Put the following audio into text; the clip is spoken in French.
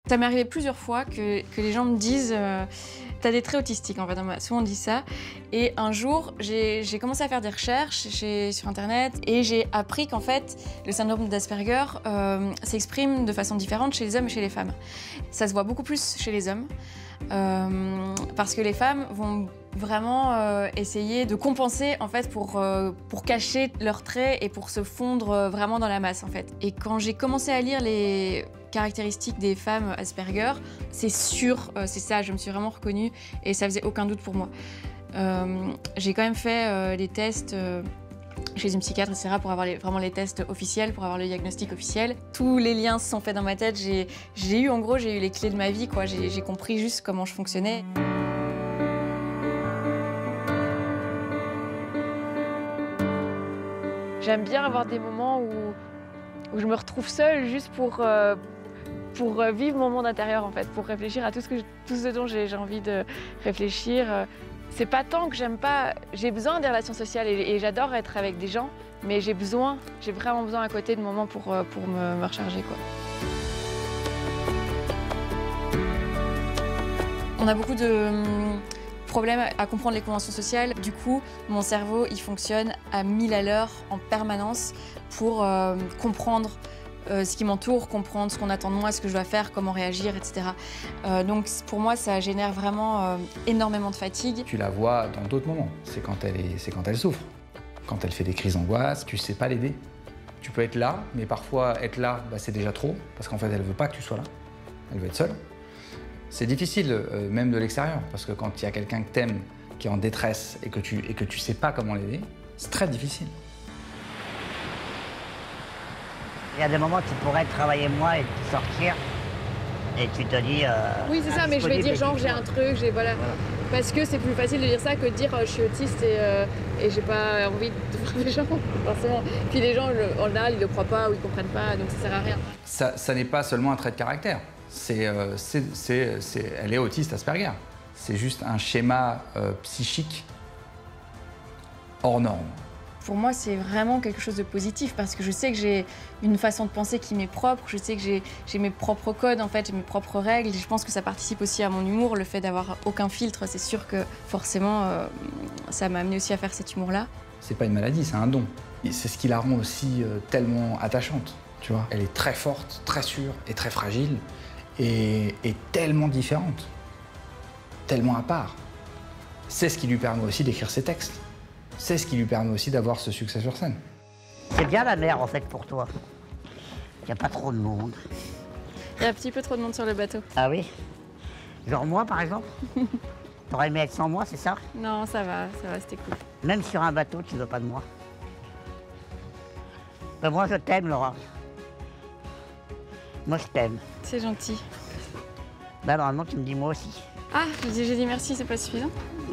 Ça m'est arrivé plusieurs fois que les gens me disent t'as des traits autistiques, en fait, souvent on dit ça. Et un jour, j'ai commencé à faire des recherches sur Internet et j'ai appris qu'en fait, le syndrome d'Asperger s'exprime de façon différente chez les hommes et chez les femmes. Ça se voit beaucoup plus chez les hommes parce que les femmes vont vraiment essayer de compenser en fait pour cacher leurs traits et pour se fondre vraiment dans la masse en fait. Et quand j'ai commencé à lire les caractéristiques des femmes Asperger, c'est sûr, c'est ça, je me suis vraiment reconnue et ça faisait aucun doute pour moi. J'ai quand même fait les tests chez une psychiatre, etc., pour avoir vraiment les tests officiels, pour avoir le diagnostic officiel. Tous les liens se sont faits dans ma tête. J'ai eu les clés de ma vie, quoi. J'ai compris juste comment je fonctionnais. J'aime bien avoir des moments où je me retrouve seule juste pour vivre mon monde intérieur, en fait, pour réfléchir à tout ce dont j'ai envie de réfléchir. C'est pas tant que j'aime pas, j'ai besoin des relations sociales et j'adore être avec des gens, mais j'ai vraiment besoin à côté de moments pour me recharger, quoi. On a beaucoup de problèmes à comprendre les conventions sociales. Du coup, mon cerveau, il fonctionne à 1000 à l'heure en permanence pour comprendre ce qui m'entoure, comprendre ce qu'on attend de moi, ce que je dois faire, comment réagir, etc. Donc pour moi, ça génère vraiment énormément de fatigue. Tu la vois dans d'autres moments, c'est quand elle souffre. Quand elle fait des crises d'angoisse, tu sais pas l'aider. Tu peux être là, mais parfois être là, c'est déjà trop, parce qu'en fait, elle veut pas que tu sois là. Elle veut être seule. C'est difficile, même de l'extérieur, parce que quand il y a quelqu'un que t'aimes, qui est en détresse, et que tu sais pas comment l'aider, c'est très difficile. Il y a des moments où tu pourrais travailler moins et sortir, et tu te dis... oui, c'est ça, mais je vais dire genre j'ai un truc, voilà. Parce que c'est plus facile de dire ça que de dire je suis autiste et j'ai pas envie de voir les gens, forcément. Puis les gens, en général, ils le croient pas ou ils comprennent pas, donc ça sert à rien. Ça n'est pas seulement un trait de caractère, elle est autiste Asperger. C'est juste un schéma psychique hors norme. Pour moi, c'est vraiment quelque chose de positif parce que je sais que j'ai une façon de penser qui m'est propre, je sais que j'ai mes propres codes, en fait, j'ai mes propres règles. Je pense que ça participe aussi à mon humour, le fait d'avoir aucun filtre. C'est sûr que forcément, ça m'a amené aussi à faire cet humour-là. C'est pas une maladie, c'est un don. C'est ce qui la rend aussi tellement attachante, tu vois. Elle est très forte, très sûre et très fragile et tellement différente, tellement à part. C'est ce qui lui permet aussi d'écrire ses textes. C'est ce qui lui permet aussi d'avoir ce succès sur scène. C'est bien la mer, en fait, pour toi. Il n'y a pas trop de monde. Il y a un petit peu trop de monde sur le bateau. Ah oui? Genre moi, par exemple? T'aurais aimé être sans moi, c'est ça? Non, ça va, c'était cool. Même sur un bateau, tu veux pas de moi? Ben moi, je t'aime, Laura. Moi, je t'aime. C'est gentil. Ben normalement, tu me dis moi aussi. Ah, j'ai dit merci, c'est pas suffisant?